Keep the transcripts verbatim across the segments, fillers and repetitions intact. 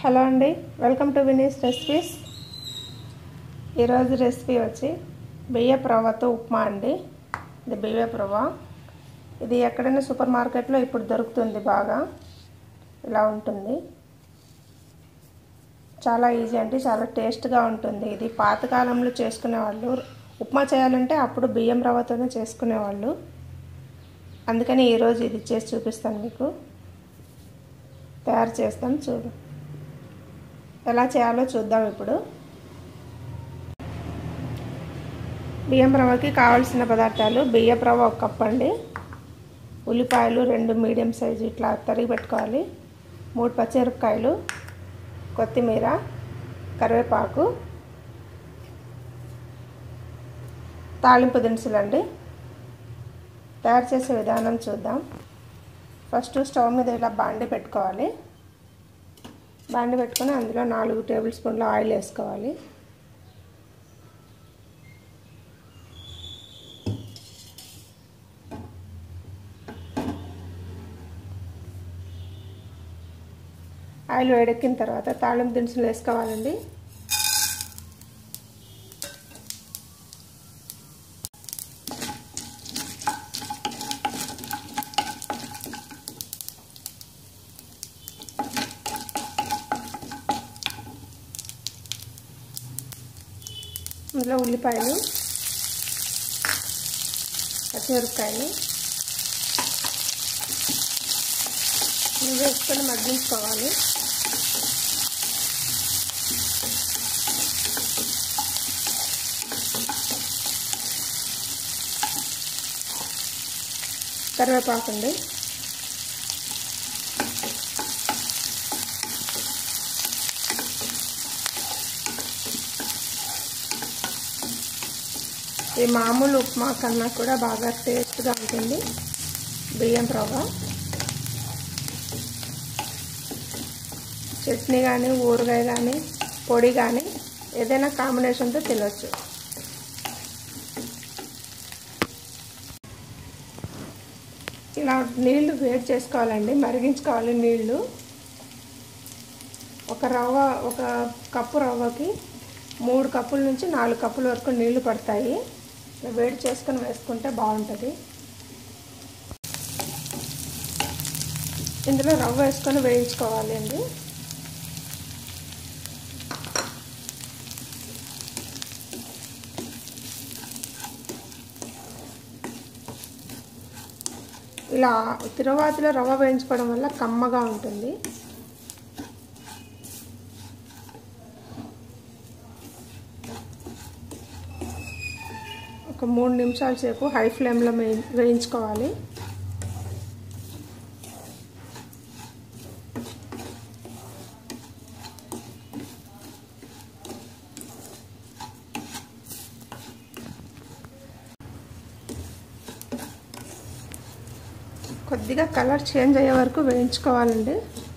Hello అండి, welcome to Vini's recipes. ఈరోజు recipe వచ్చి బియ్యపు రవ్వతో ఉప్మా అండి. ఇది బియ్యపు రవ్వ. ఇది ఎక్కడైనా సూపర్ మార్కెట్లో ఇప్పుడు దొరుకుతుంది. బాగా ఇలా ఉంటుంది. చాలా ఈజీ అండి, చాలా టేస్ట్గా ఉంటుంది. ఇది పాతకాలంలో చేసుకునేవాళ్ళు. ఉప్మా చేయాలంటే అప్పుడు బియ్యం రవ్వతోనే చేసుకునేవాళ్ళు. అందుకని ఈరోజు ఇది చేసి చూపిస్తాను. మీకు తయారు చేస్తాం, చూడు ఎలా చేయాలో చూద్దాం. ఇప్పుడు బియ్యం రవ్వకి కావాల్సిన పదార్థాలు: బియ్యపు రవ్వ ఒక కప్ అండి, ఉల్లిపాయలు రెండు మీడియం సైజు ఇట్లా తరిగి పెట్టుకోవాలి, మూడు పచ్చిమిరపకాయలు, కొత్తిమీర, కరివేపాకు, తాలింపు దినుసులు అండి. తయారు చేసే విధానం చూద్దాం. ఫస్ట్ స్టవ్ మీద ఇలా బాండి పెట్టుకోవాలి. బాండి పెట్టుకొని అందులో నాలుగు టేబుల్ స్పూన్ల ఆయిల్ వేసుకోవాలి. ఆయిల్ వేడెక్కిన తర్వాత తాళింపు దినుసులు వేసుకోవాలండి. అందులో ఉల్లిపాయలు, పచ్చిమిరపకాయలు వేసుకొని మగ్గించుకోవాలి. కరివేపాకు అండి, ఈ మామూలు ఉప్మా కన్నా కూడా బాగా టేస్ట్గా ఉంటుంది బియ్యం రవ్వ. చట్నీ కానీ, ఊరగాయ కానీ, పొడి కానీ ఏదైనా కాంబినేషన్తో తినొచ్చు. ఇలా నీళ్లు వేడి చేసుకోవాలండి, మరిగించుకోవాలి నీళ్లు. ఒక రవ్వ ఒక కప్పు రవ్వకి మూడు కప్పుల నుంచి నాలుగు కప్పుల వరకు నీళ్లు పడతాయి. వేడి చేసుకొని వేసుకుంటే బాగుంటుంది. ఇందులో రవ్వ వేసుకొని వేయించుకోవాలి అండి. ఇలా తిరువాతిలో రవ్వ వేయించుకోవడం వల్ల కమ్మగా ఉంటుంది. ఒక మూడు నిమిషాల సేపు హై ఫ్లేమ్లో వేయించుకోవాలి. కొద్దిగా కలర్ చేంజ్ అయ్యే వరకు వేయించుకోవాలండి.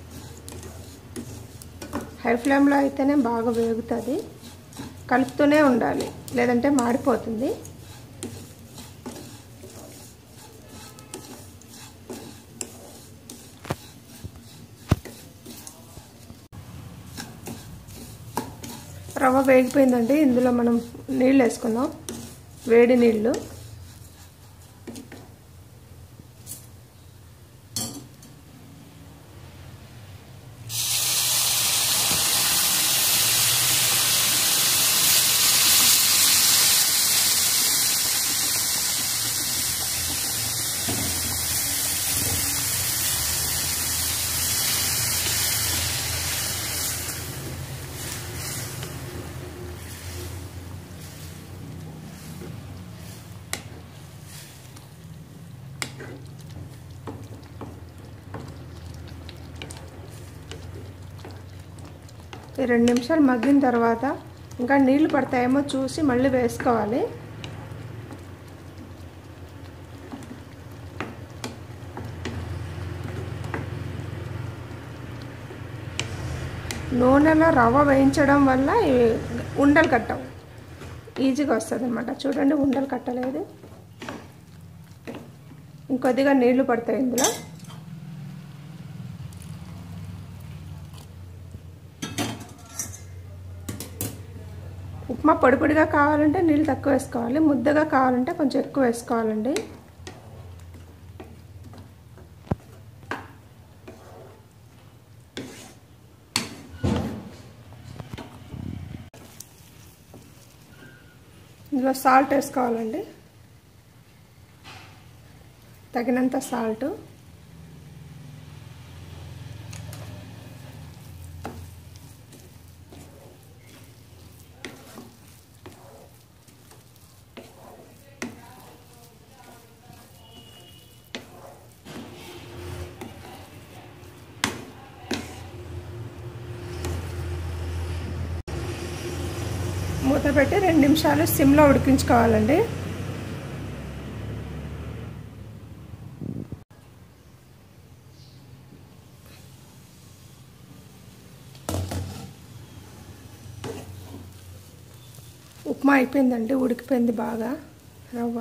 హై ఫ్లేమ్లో అయితేనే బాగా వేగుతుంది. కలుపుతూనే ఉండాలి, లేదంటే మాడిపోతుంది. రవ్వ వేగిపోయిందండి. ఇందులో మనం నీళ్ళు వేసుకుందాం, వేడి నీళ్ళు. ఈ రెండు నిమిషాలు మగ్గిన తర్వాత ఇంకా నీళ్లు పడతాయేమో చూసి మళ్ళీ వేసుకోవాలి. నూనెలో రవ్వ వేయించడం వల్ల ఉండలు కట్టవు, ఈజీగా వస్తుంది అన్నమాట. చూడండి, ఉండలు కట్టలేదు. ఇంకొద్దిగా నీళ్లు పడతాయి ఇందులో. ఉప్మా పొడి పొడిగా కావాలంటే నీళ్ళు తక్కువ వేసుకోవాలి, ముద్దగా కావాలంటే కొంచెం ఎక్కువ వేసుకోవాలండి. ఇందులో సాల్ట్ వేసుకోవాలండి, తగినంత సాల్ట్. మూత పెట్టి రెండు నిమిషాలు సిమ్లో ఉడికించుకోవాలండి. ఉప్మా అయిపోయిందండి, ఉడికిపోయింది బాగా రవ్వ.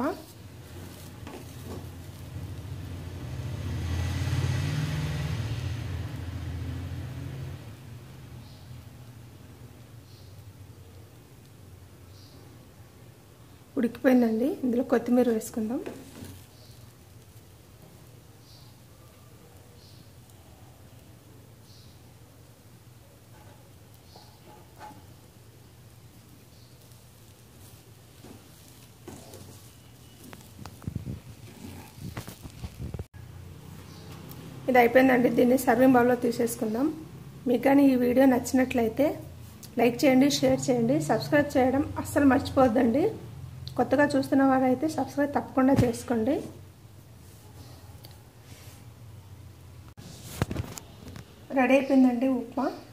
ఉడికిపోయిందండి, ఇందులో కొత్తిమీర వేసుకుందాం. ఇది అయిపోయిందండి, దీన్ని సర్వింగ్ బౌల్లో తీసేసుకుందాం. మీకు కానీ ఈ వీడియో నచ్చినట్లయితే లైక్ చేయండి, షేర్ చేయండి, సబ్స్క్రైబ్ చేయడం అస్సలు మర్చిపోవద్దండి. కొత్తగా చూస్తున్న వారైతే సబ్స్క్రైబ్ తప్పకుండా చేసుకోండి. రెడీ అయిపోయిందండి ఉప్మా.